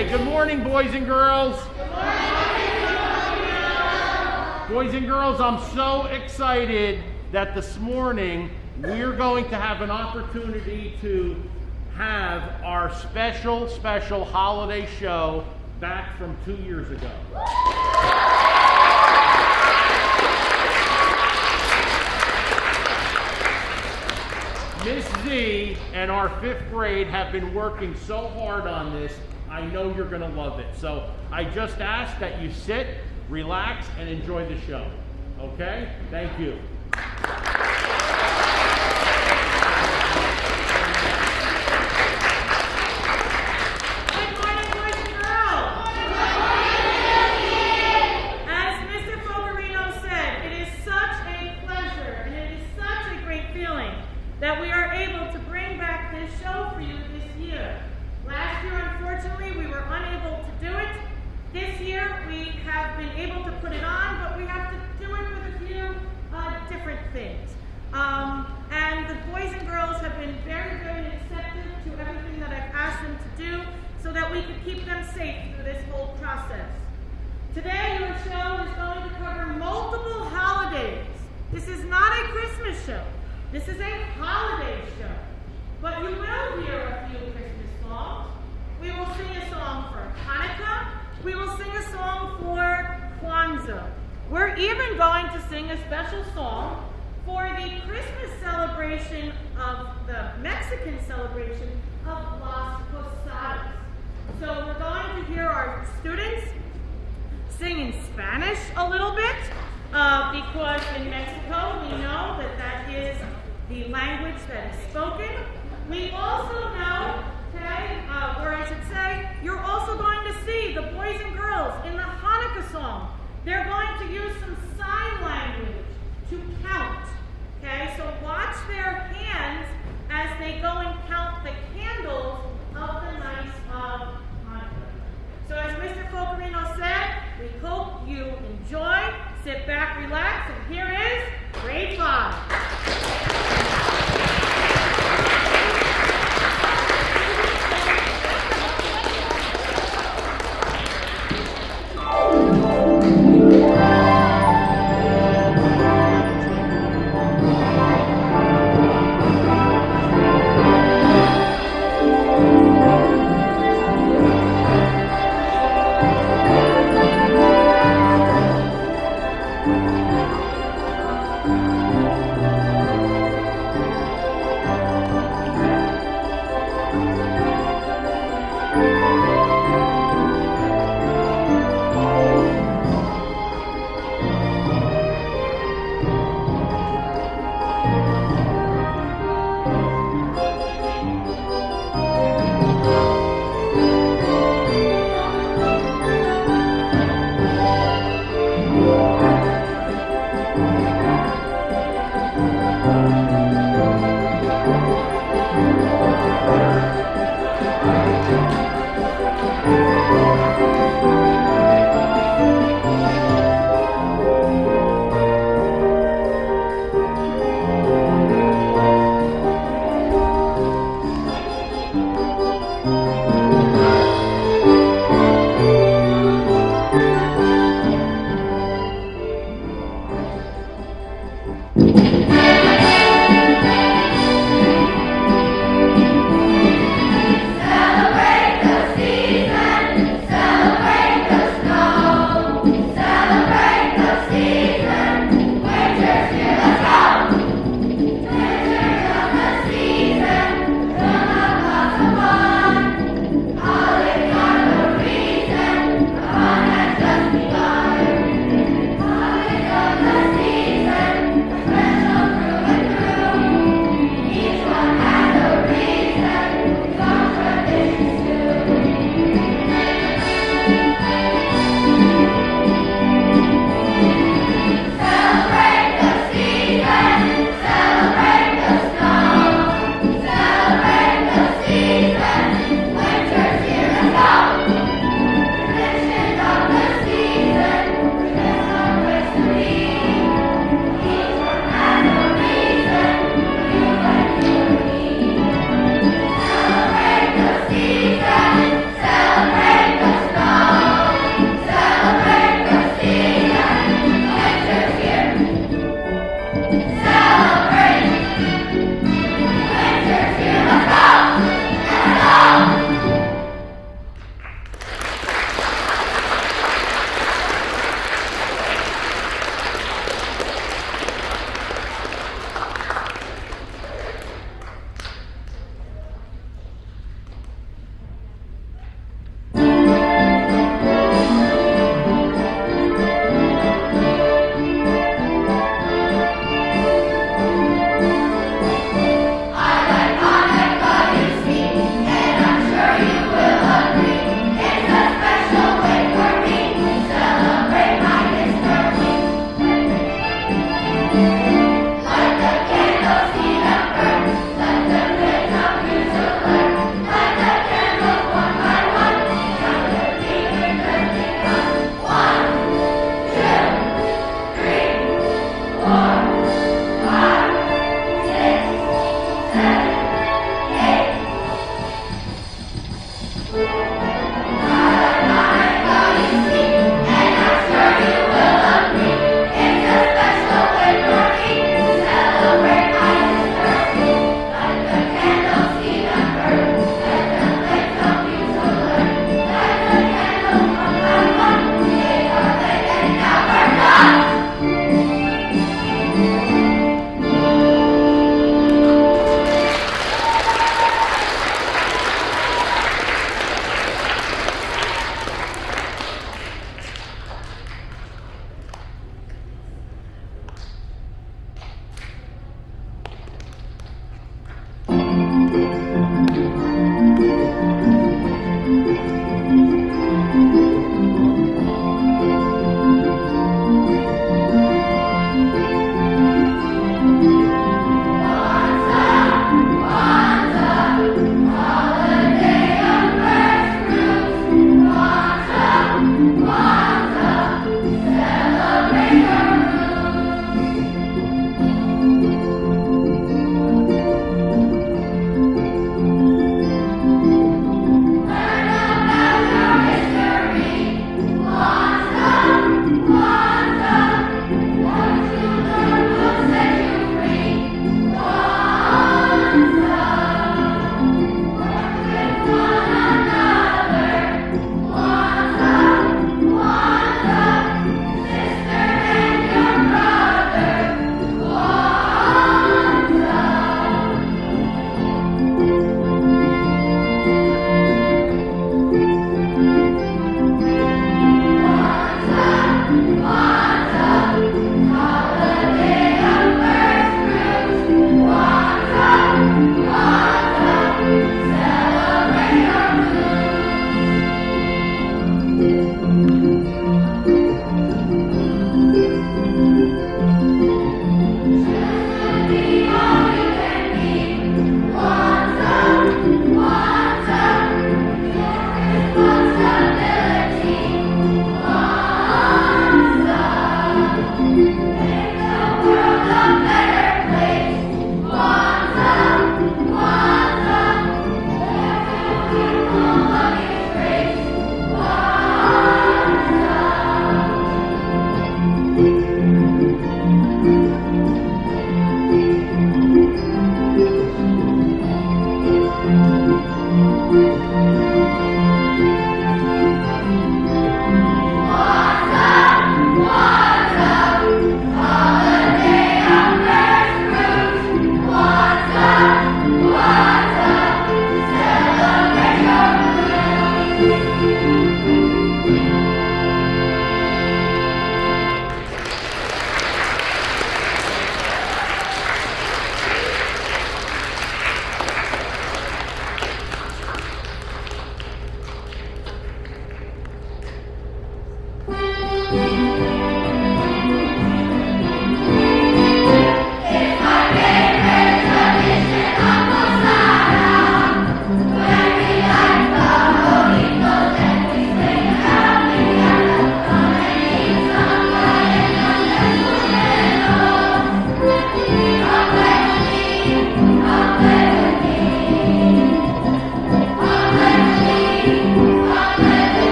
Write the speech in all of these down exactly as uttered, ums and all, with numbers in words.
Okay, good morning, boys and girls. Good morning, boys and girls. I'm so excited that this morning we're going to have an opportunity to have our special, special holiday show back from two years ago. Miss Z and our fifth grade have been working so hard on this. I know you're going to love it. So I just ask that you sit, relax, and enjoy the show. Okay? Thank you. Good morning, boys and girls. As Mister Fogarino said, it is such a pleasure and it is such a great feeling that we are able to bring back this show for you this year. Last year, unfortunately, we were unable to do it. This year, we have been able to put it on, but we have to do it with a few uh, different things. Um, and the boys and girls have been very, very receptive to everything that I've asked them to do so that we could keep them safe through this whole process. Today, your show is going to cover multiple holidays. This is not a Christmas show. This is a holiday show. But you will hear a few Christmas songs. We will sing a song for Hanukkah. We will sing a song for Kwanzaa. We're even going to sing a special song for the Christmas celebration of the Mexican celebration of Las Posadas. So we're going to hear our students sing in Spanish a little bit uh, because in Mexico we know that that is the language that is spoken. We also know, okay, uh, or I should say, you're also going to see the boys and girls in the Hanukkah song. They're going to use some sign language to count, okay? So watch their hands as they go and count the candles of the nights of Hanukkah. So as Mister Fogarino said, we hope you enjoy, sit back, relax, and here is grade five.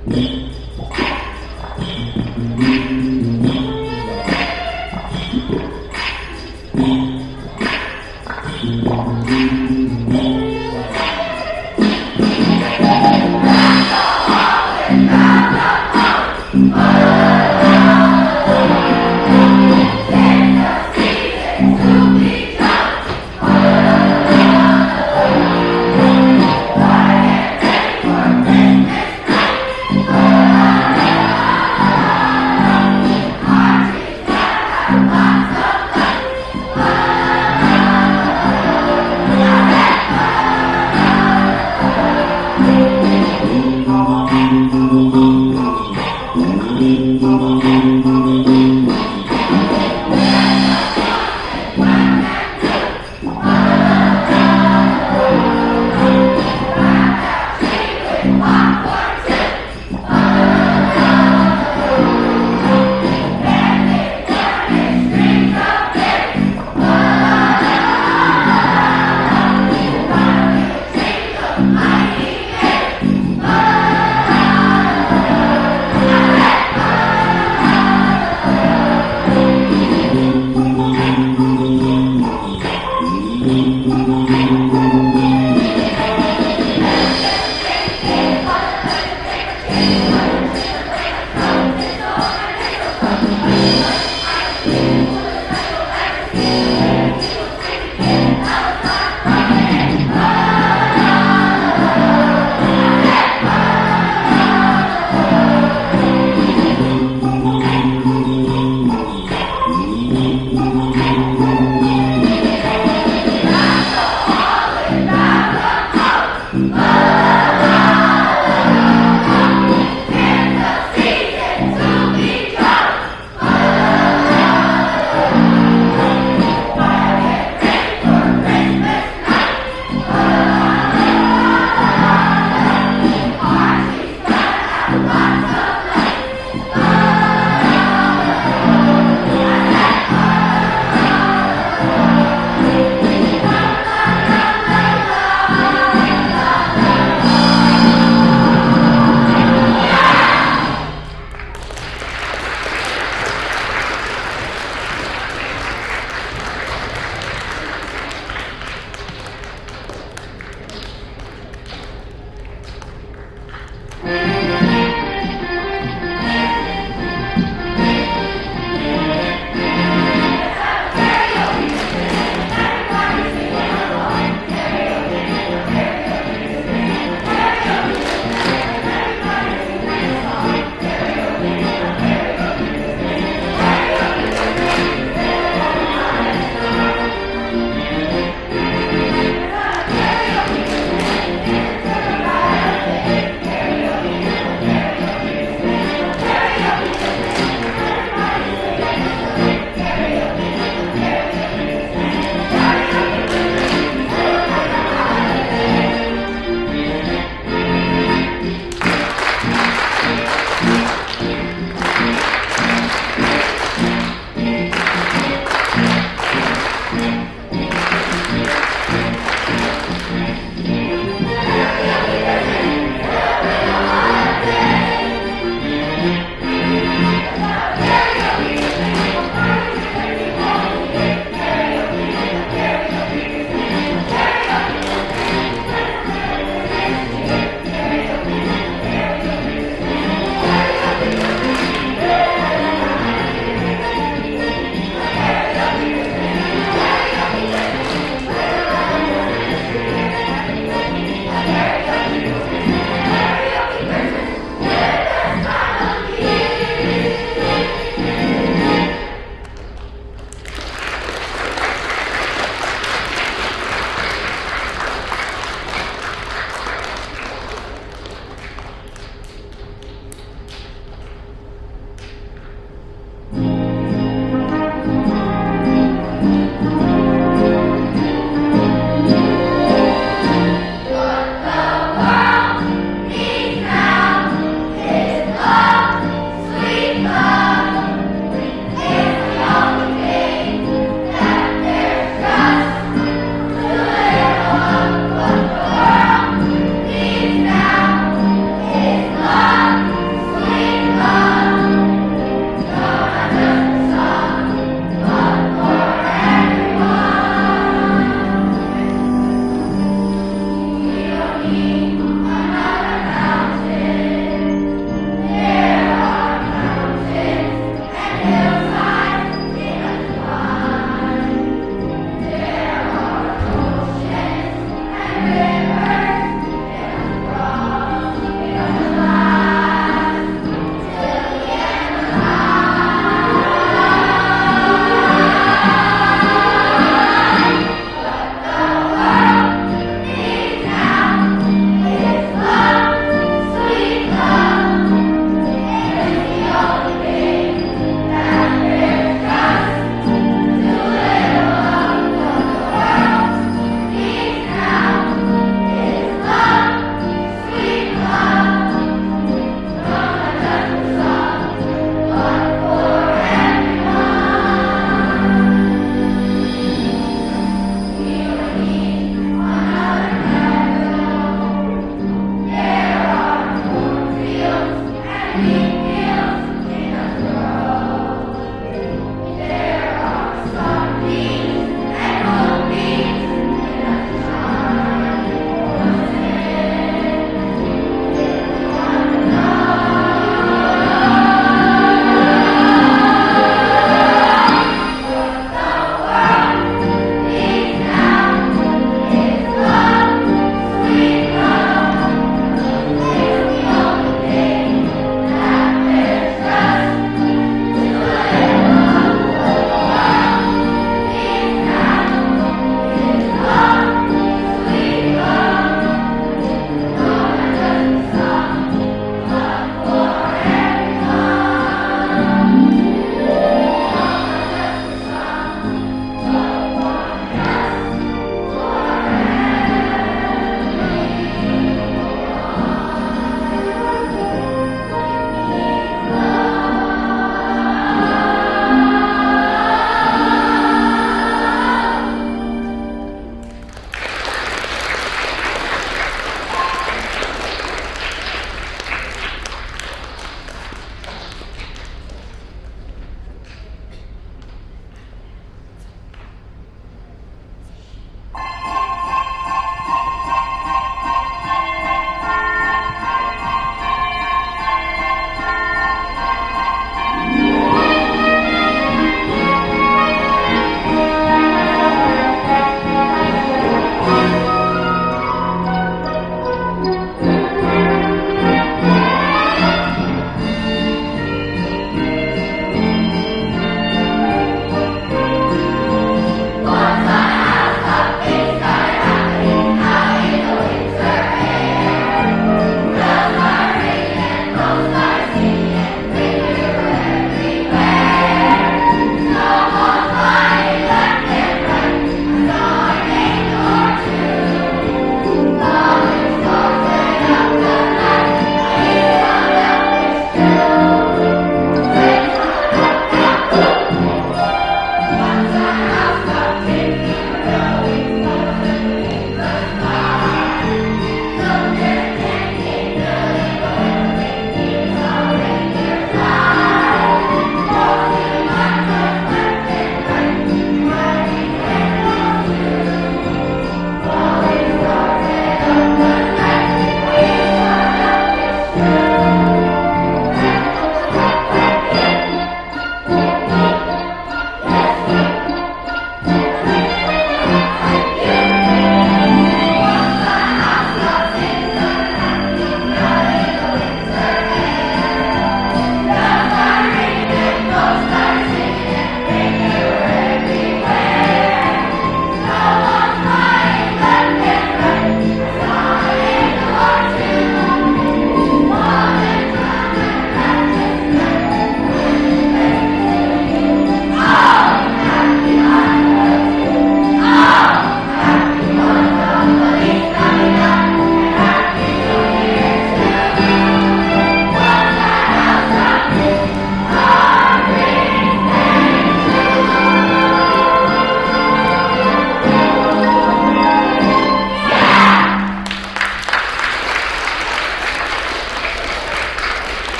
Bye.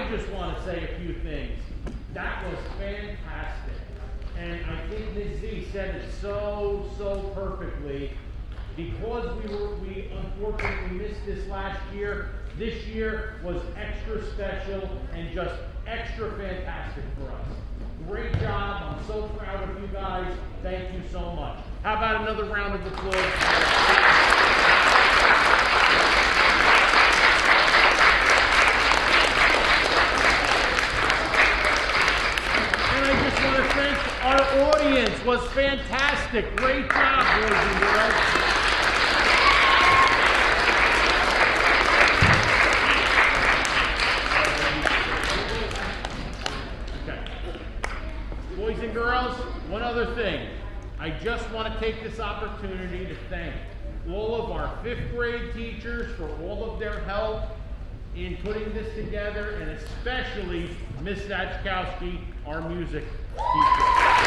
I just want to say a few things. That was fantastic. And I think Miz Z said it so, so perfectly. Because we were, we unfortunately missed this last year, this year was extra special and just extra fantastic for us. Great job. I'm so proud of you guys. Thank you so much. How about another round of applause? And I just want to thank our audience. Was fantastic. Great job, boys and girls. Boys and girls, one other thing. I just want to take this opportunity to thank all of our fifth grade teachers for all of their help in putting this together, and especially Miz Zachkowski, our music teacher.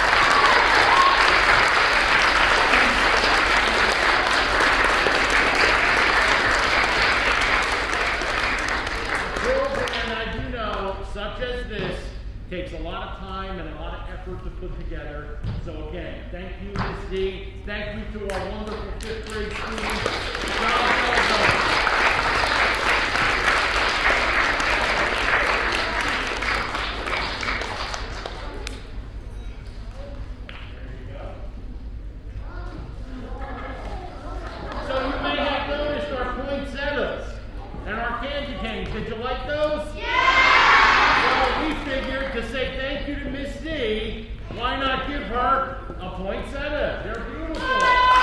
And I do know, such as this, takes a lot of time and a lot of effort to put together. So again, thank you, Miz D. Thank you to our wonderful fifth grade students. Job well done. There you go. So you may have noticed our poinsettias and our candy canes. Did you like those? We figured to say thank you to Miss D, why not give her a poinsettia? They're beautiful.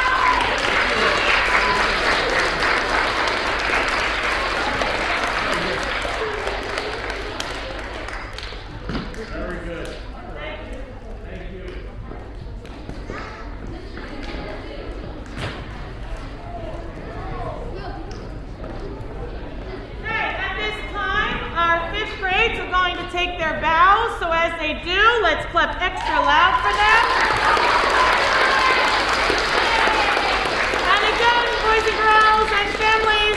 Very good. Thank you. Grades are going to take their bows, so as they do, let's clap extra loud for them. And again, boys and girls and families,